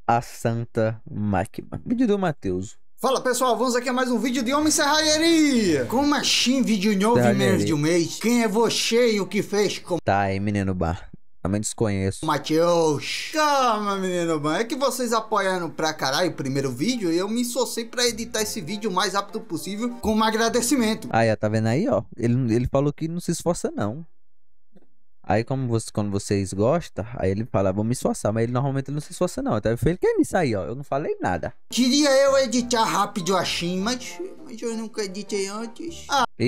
A Santa Máquina. Vídeo do Matheus. Fala pessoal, vamos aqui a mais um vídeo de Homem Serralheria. Como assim vídeo novo em menos de um mês? Quem é você e o que fez com... Tá aí, menino bar. Também desconheço. Matheus. Calma, menino bom. É que vocês apoiaram pra caralho o primeiro vídeo e eu me esforcei pra editar esse vídeo o mais rápido possível como agradecimento. Aí, ó, tá vendo aí, ó? Ele falou que não se esforça, não. Aí, quando vocês gostam, aí ele fala, vou me esforçar. Mas ele normalmente não se esforça, não. Então, foi ele que é nisso aí, ó. Eu não falei nada. Queria eu editar rápido assim, mas eu nunca editei antes.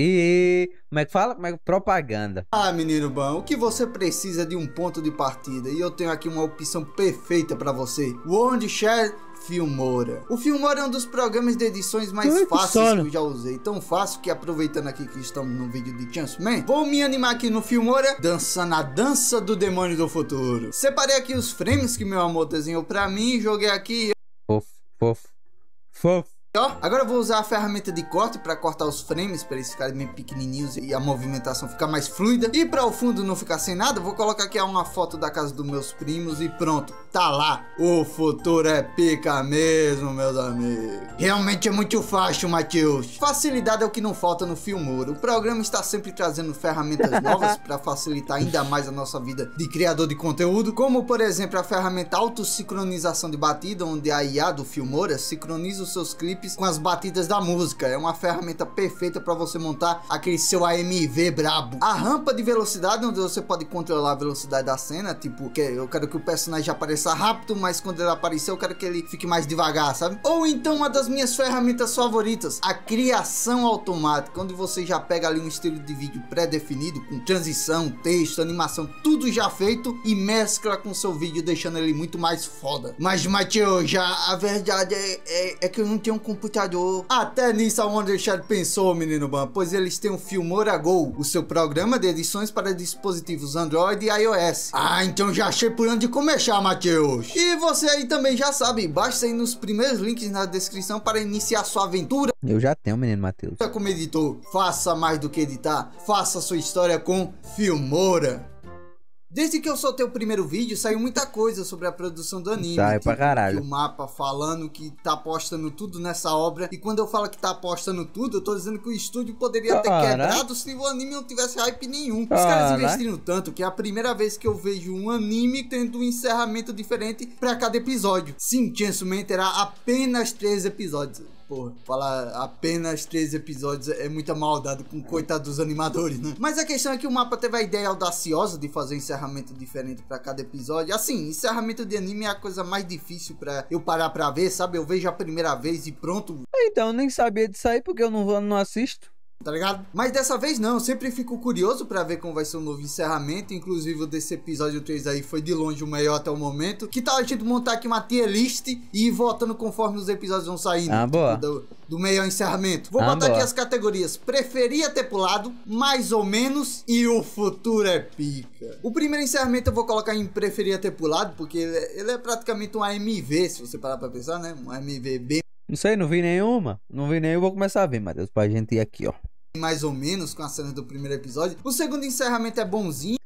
Como é que fala? Como é que... Propaganda. Menino bom, o que você precisa de um ponto de partida. E eu tenho aqui uma opção perfeita pra você. O OnlyShare Filmora. O Filmora é um dos programas de edições mais fáceis que eu já usei. Tão fácil que, aproveitando aqui que estamos no vídeo de Chance Man, vou me animar aqui no Filmora, dançando a dança do demônio do futuro. Separei aqui os frames que meu amor desenhou pra mim, joguei aqui. Fofo, fofo, fofo. Agora eu vou usar a ferramenta de corte para cortar os frames, para eles ficarem bem pequenininhos e a movimentação ficar mais fluida. E para o fundo não ficar sem nada, vou colocar aqui uma foto da casa dos meus primos e pronto, tá lá. O futuro é pica mesmo, meus amigos. Realmente é muito fácil, Matheus. Facilidade é o que não falta no Filmora. O programa está sempre trazendo ferramentas novas para facilitar ainda mais a nossa vida de criador de conteúdo, como por exemplo a ferramenta autossincronização de batida, onde a IA do Filmora sincroniza os seus clipes com as batidas da música. É uma ferramenta perfeita para você montar aquele seu AMV brabo. A rampa de velocidade, onde você pode controlar a velocidade da cena, tipo, que eu quero que o personagem apareça rápido, mas quando ele aparecer eu quero que ele fique mais devagar, sabe? Ou então uma das minhas ferramentas favoritas, a criação automática, onde você já pega ali um estilo de vídeo pré-definido, com transição, texto, animação, tudo já feito e mescla com seu vídeo, deixando ele muito mais foda. Mas Matheus, já a verdade é que eu não tenho um computador. Até nisso a Wondershare pensou, menino bom, pois eles têm o Filmora Go, o seu programa de edições para dispositivos Android e iOS. Então já achei por onde começar, Matheus. E você aí também já sabe, basta ir nos primeiros links na descrição para iniciar sua aventura. Eu já tenho, menino Matheus. Como editor, faça mais do que editar, faça sua história com Filmora. Desde que eu soltei o primeiro vídeo, saiu muita coisa sobre a produção do anime. Saiu pra caralho. O mapa falando que tá apostando tudo nessa obra. E quando eu falo que tá apostando tudo, eu tô dizendo que o estúdio poderia ter quebrado se o anime não tivesse hype nenhum. Os caras investiram tanto que é a primeira vez que eu vejo um anime tendo um encerramento diferente pra cada episódio. Sim, Chainsaw Man terá apenas 3 episódios. Porra, falar apenas 3 episódios é muita maldade com coitado dos animadores, né? Mas a questão é que o mapa teve a ideia audaciosa de fazer um encerramento diferente pra cada episódio. Assim, encerramento de anime é a coisa mais difícil pra eu parar pra ver, sabe? Eu vejo a primeira vez e pronto. Então, eu nem sabia disso aí porque eu não assisto. Tá ligado? Mas dessa vez não, eu sempre fico curioso pra ver como vai ser o novo encerramento. Inclusive o desse episódio 3 aí foi de longe o melhor até o momento. Que tal a gente montar aqui uma tier list e ir votando conforme os episódios vão saindo? Boa. Do melhor encerramento. Vou botar aqui as categorias: preferia ter pulado, mais ou menos e o futuro é pica. O primeiro encerramento eu vou colocar em preferia ter pulado, porque ele é praticamente um AMV, se você parar pra pensar, né? Um AMV bem... Não sei, não vi nenhuma. Não vi nenhuma, vou começar a ver, Matheus, pra gente ir aqui, ó. Mais ou menos com as cenas do primeiro episódio. O segundo encerramento é bonzinho.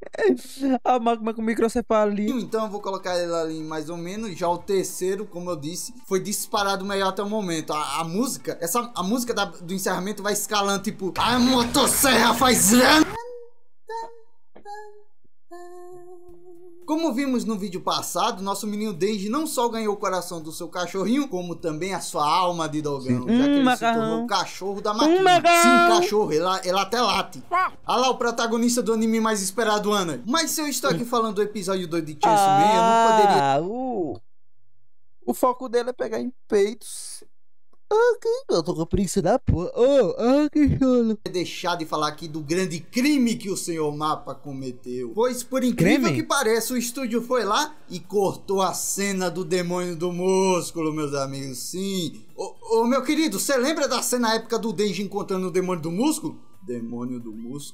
A máquina com microcefalia. Então eu vou colocar ele ali mais ou menos. Já o terceiro, como eu disse, foi disparado melhor até o momento. A música, a música do encerramento vai escalando, tipo, a motosserra faz... Como vimos no vídeo passado, nosso menino Denji não só ganhou o coração do seu cachorrinho, como também a sua alma de dogão, já que ele se tornou o cachorro da máquina. Sim, cachorro, ele até late. Olha lá o protagonista do anime mais esperado do ano. Mas se eu estou aqui falando do episódio 2 de Chainsaw Man, eu não poderia... O foco dele é pegar em peitos. Eu tô com preguiça da porra. Que cholo. Deixar de falar aqui do grande crime que o senhor Mapa cometeu. Pois, por incrível que pareça, o estúdio foi lá e cortou a cena do demônio do músculo, meus amigos. Sim. Meu querido, você lembra da cena épica do Denji encontrando o demônio do músculo? Demônio do músculo?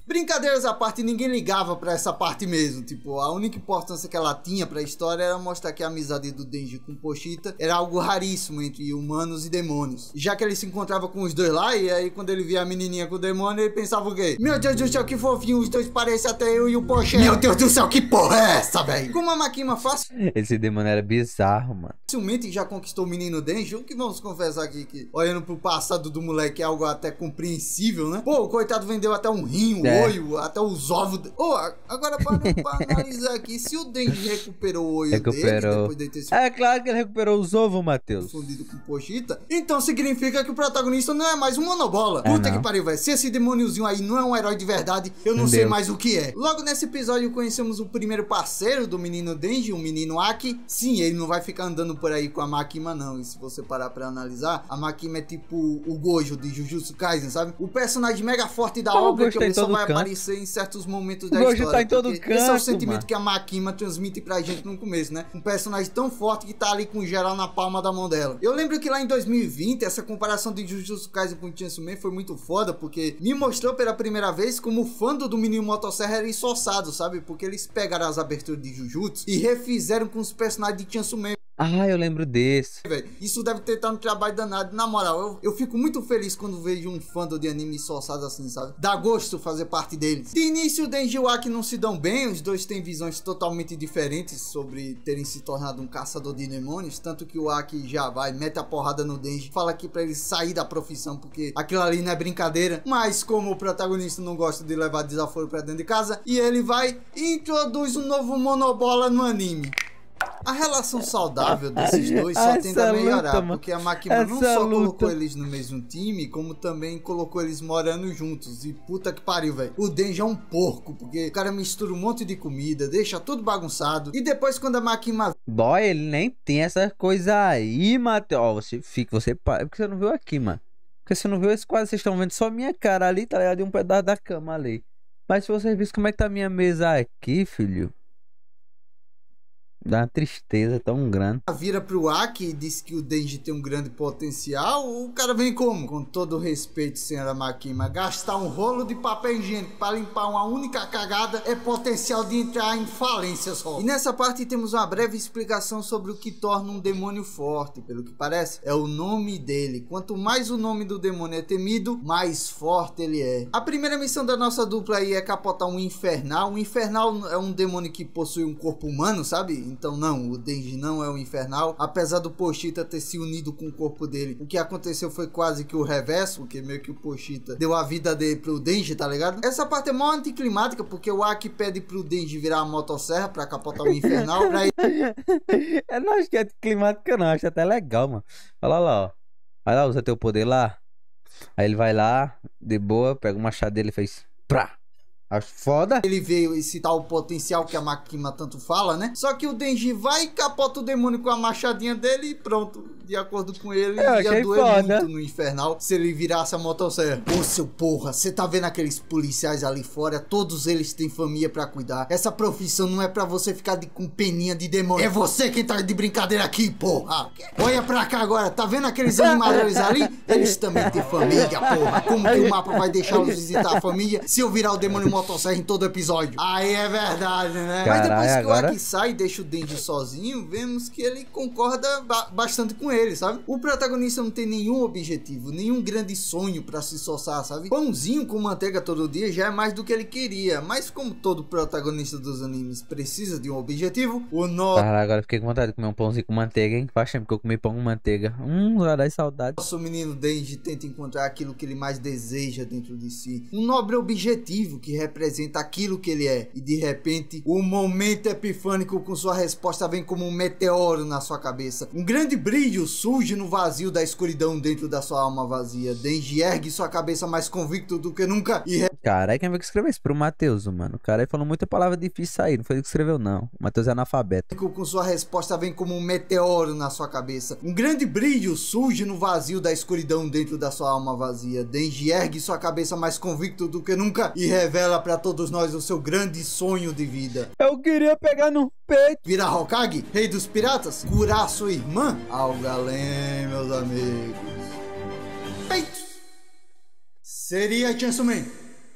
Brincadeiras à parte, ninguém ligava pra essa parte mesmo. Tipo, a única importância que ela tinha pra história era mostrar que a amizade do Denji com Pochita era algo raríssimo entre humanos e demônios. Já que ele se encontrava com os dois lá, e aí quando ele via a menininha com o demônio, ele pensava o quê? Meu Deus do céu, que fofinho, os dois parecem até eu e o Pochita. Meu Deus do céu, que porra é essa, velho? Como a Makima Esse demônio era bizarro, mano. facilmente já conquistou o menino Denji, o que vamos confessar aqui que, olhando pro passado do moleque, é algo até compreensível, né? Pô, o coitado vendeu até um rim, olho, até os ovos. Agora para analisar aqui, se o Denji recuperou o olho dele depois de ter sido É claro que ele recuperou os ovos, Matheus. fundido com Pochita, então significa que o protagonista não é mais um monobola. Puta que pariu, velho. Se esse demôniozinho aí não é um herói de verdade, eu não sei mais o que é. Logo nesse episódio conhecemos o primeiro parceiro do menino Denji, o menino Aki. Sim, ele não vai ficar andando por aí com a Makima não. E se você parar pra analisar, a Makima é tipo o Gojo de Jujutsu Kaisen, sabe? O personagem mega forte da obra que só vai aparecer em certos momentos da história. Tá em todo canto, esse é o sentimento que a Makima transmite pra gente no começo, né? Um personagem tão forte que tá ali com geral na palma da mão dela. Eu lembro que lá em 2020, essa comparação de Jujutsu Kaisen com Chainsaw Man foi muito foda, porque me mostrou pela primeira vez como o fandom do menino Motosserra era esforçado, sabe? Porque eles pegaram as aberturas de Jujutsu e refizeram com os personagens de Chainsaw Man. Ah, eu lembro desse. Isso deve ter estado um trabalho danado. Na moral, eu fico muito feliz quando vejo um fandom de anime esforçado assim, sabe? Dá gosto fazer parte deles. De início, o Denji e o Aki não se dão bem. Os dois têm visões totalmente diferentes sobre terem se tornado um caçador de demônios. Tanto que o Aki já vai, mete a porrada no Denji, fala aqui pra ele sair da profissão, porque aquilo ali não é brincadeira. Mas como o protagonista não gosta de levar desaforo pra dentro de casa, e ele vai e introduz um novo monobola no anime. A relação saudável desses dois só tende a melhorar, porque a Makima não só colocou eles no mesmo time, como também colocou eles morando juntos. E puta que pariu, velho. O Denji é um porco, porque o cara mistura um monte de comida, deixa tudo bagunçado. E depois quando a Makima... Boy, ele nem tem essa coisa aí, Matheus. Ó, você para, porque você não viu aqui, mano. Porque você não viu esse quadro, vocês estão vendo só minha cara ali, tá ligado? E um pedaço da cama ali. Mas se vocês vissem como é que tá a minha mesa aqui, filho... Dá uma tristeza tão grande. Vira pro Aki e diz que o Denji tem um grande potencial. O cara vem como? Com todo o respeito, senhora Makima, gastar um rolo de papel higiênico para limpar uma única cagada é potencial de entrar em falência só. E nessa parte temos uma breve explicação sobre o que torna um demônio forte. Pelo que parece, é o nome dele. Quanto mais o nome do demônio é temido, mais forte ele é. A primeira missão da nossa dupla aí é capotar um infernal. Um infernal é um demônio que possui um corpo humano, sabe? Então não, o Denji não é um infernal, apesar do Pochita ter se unido com o corpo dele. O que aconteceu foi quase que o reverso, porque meio que o Pochita deu a vida dele pro Denji, tá ligado? Essa parte é mó anticlimática, porque o Aki pede pro Denji virar a motosserra pra capotar o infernal. Eu não acho que é anticlimática não, acho até legal, mano. Olha lá, ó. Vai lá, usa teu poder lá. Aí ele vai lá, de boa, pega o machado dele e fez... Prá! Acho foda. Ele veio esse tal potencial que a Makima tanto fala, né? Só que o Denji vai e capota o demônio com a machadinha dele e pronto. De acordo com ele, ia doer muito no infernal se ele virasse a motosserra. Ô seu porra, você tá vendo aqueles policiais ali fora? Todos eles têm família pra cuidar. Essa profissão não é pra você ficar com peninha de demônio. É você quem tá de brincadeira aqui, porra. Olha pra cá agora, tá vendo aqueles animadores ali? Eles também têm família, porra. Como que o mapa vai deixá-los visitar a família se eu virar o demônio motosserra em todo episódio? Aí é verdade, né? Carai, mas depois que agora... o Aki sai e deixa o Denji sozinho, vemos que ele concorda bastante com ele, sabe? O protagonista não tem nenhum objetivo, nenhum grande sonho pra se esforçar, sabe? Pãozinho com manteiga todo dia já é mais do que ele queria, mas como todo protagonista dos animes precisa de um objetivo, o Cara, agora fiquei com vontade de comer um pãozinho com manteiga, hein? Faz tempo que eu comi pão com manteiga. Vai dar saudade. Nosso menino Denji tenta encontrar aquilo que ele mais deseja dentro de si. Um nobre objetivo que representa aquilo que ele é. E de repente, o momento epifânico com sua resposta vem como um meteoro na sua cabeça. Um grande brilho surge no vazio da escuridão dentro da sua alma vazia. Denji ergue sua cabeça mais convicto do que nunca e... Caralho, quem vai que escreveu isso pro Matheus, mano? O cara aí falou muita palavra difícil aí, não foi ele que escreveu, não. O Matheus é analfabeto. Com sua resposta vem como um meteoro na sua cabeça. Um grande brilho surge no vazio da escuridão dentro da sua alma vazia. Denji ergue sua cabeça mais convicto do que nunca e revela pra todos nós o seu grande sonho de vida. Eu queria pegar no peito. Virar Hokage, rei dos piratas? Curar sua irmã? Algo além, meus amigos. Peito! Seria Chainsaw Man.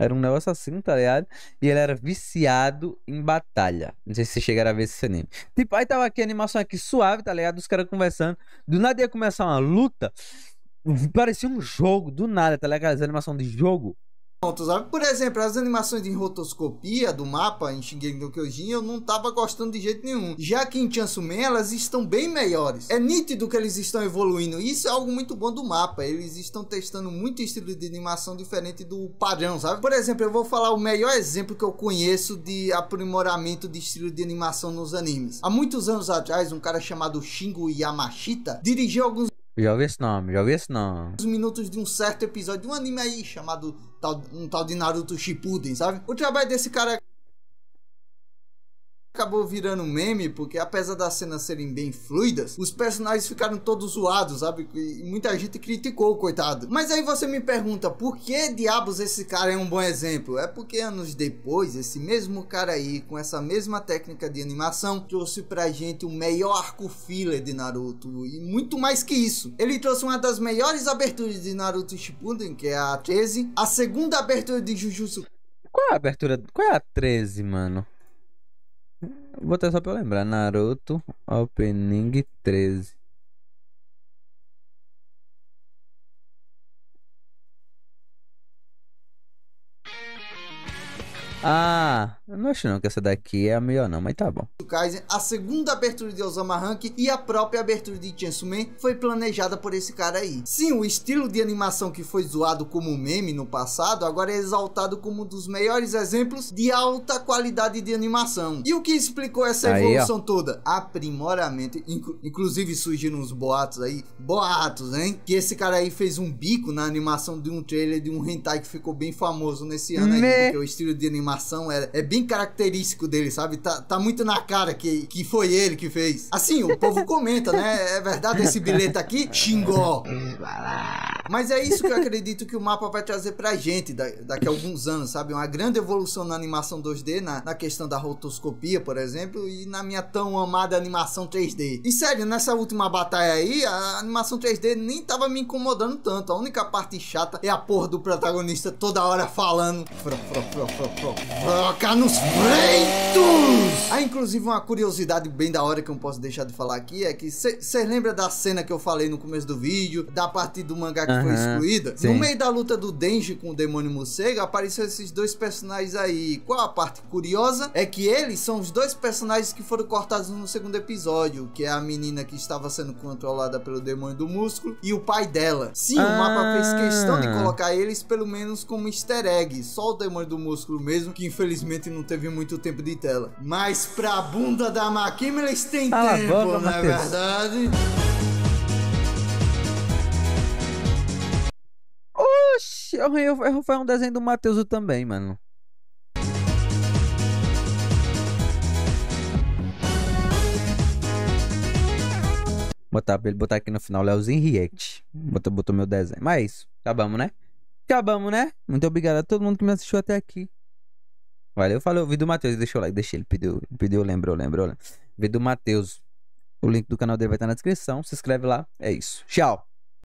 Era um negócio assim, tá ligado? E ele era viciado em batalha. Não sei se vocês chegaram a ver esse anime. Tipo, aí tava aqui a animação aqui suave, tá ligado? Os caras conversando. Do nada ia começar uma luta. Parecia um jogo, do nada, tá ligado? Aquelas animação de jogo. Sabe? Por exemplo, as animações de rotoscopia do mapa em Shingeki no Kyojin eu não tava gostando de jeito nenhum. Já que em Chainsaw Man elas estão bem melhores. É nítido que eles estão evoluindo. Isso é algo muito bom do mapa. Eles estão testando muito estilo de animação diferente do padrão, sabe? Por exemplo, eu vou falar o melhor exemplo que eu conheço de aprimoramento de estilo de animação nos animes. Há muitos anos atrás, um cara chamado Shingo Yamashita dirigiu alguns Já ouvi esse nome, já ouvi esse nome. minutos de um certo episódio de um anime aí chamado um tal de Naruto Shippuden, sabe? O trabalho desse cara acabou virando meme, porque apesar das cenas serem bem fluidas, os personagens ficaram todos zoados, sabe? E muita gente criticou o coitado. Mas aí você me pergunta, por que diabos esse cara é um bom exemplo? É porque anos depois, esse mesmo cara aí, com essa mesma técnica de animação, trouxe pra gente o melhor arco filler de Naruto, e muito mais que isso. Ele trouxe uma das melhores aberturas de Naruto Shippuden, que é a 13, a segunda abertura de Jujutsu. Qual é a abertura? Qual é a 13, mano? Vou botar só pra eu lembrar. Naruto Opening 13. Ah, eu não acho não que essa daqui é a melhor não, mas tá bom. Kaisen, a segunda abertura de Osama Rank e a própria abertura de Chainsaw Man foi planejada por esse cara aí. Sim, o estilo de animação que foi zoado como meme no passado, agora é exaltado como um dos melhores exemplos de alta qualidade de animação. E o que explicou essa evolução toda? Aprimoramento. Inclusive surgiram uns boatos aí, hein? Que esse cara aí fez um bico na animação de um trailer de um hentai que ficou bem famoso nesse ano aí, porque o estilo de animação é bem característico dele, sabe? Tá muito na cara que foi ele que fez. Assim, o povo comenta, né? É verdade esse bilhete aqui? Xingó. Mas é isso que eu acredito que o mapa vai trazer pra gente daqui a alguns anos, sabe? Uma grande evolução na animação 2D, na questão da rotoscopia, por exemplo, e na minha tão amada animação 3D. E sério, nessa última batalha aí, a animação 3D nem tava me incomodando tanto. A única parte chata é a porra do protagonista toda hora falando Troca nos freitos! Ah, inclusive uma curiosidade bem da hora que eu não posso deixar de falar aqui é que você lembra da cena que eu falei no começo do vídeo, da parte do mangá que foi excluída? Sim. No meio da luta do Denji com o demônio morcego, apareceram esses dois personagens aí. Qual a parte curiosa? É que eles são os dois personagens que foram cortados no segundo episódio, que é a menina que estava sendo controlada pelo demônio do músculo e o pai dela. Sim, o mapa fez questão de colocar eles pelo menos como easter egg, só o demônio do músculo mesmo, que infelizmente não teve muito tempo de tela. Mas pra bunda da Makima eles têm tempo, não é verdade? Oxi, eu foi um desenho do Matheus também, mano. Botar pra ele botar aqui no final, Leozinho React. Botou meu desenho. Mas é isso. Acabamos, né? Acabamos, né? Muito obrigado a todo mundo que me assistiu até aqui. Valeu, falou. Vídeo do Matheus. Deixa o like, deixa ele. Pediu, lembrou. Vídeo do Matheus. O link do canal dele vai estar na descrição. Se inscreve lá. É isso. Tchau.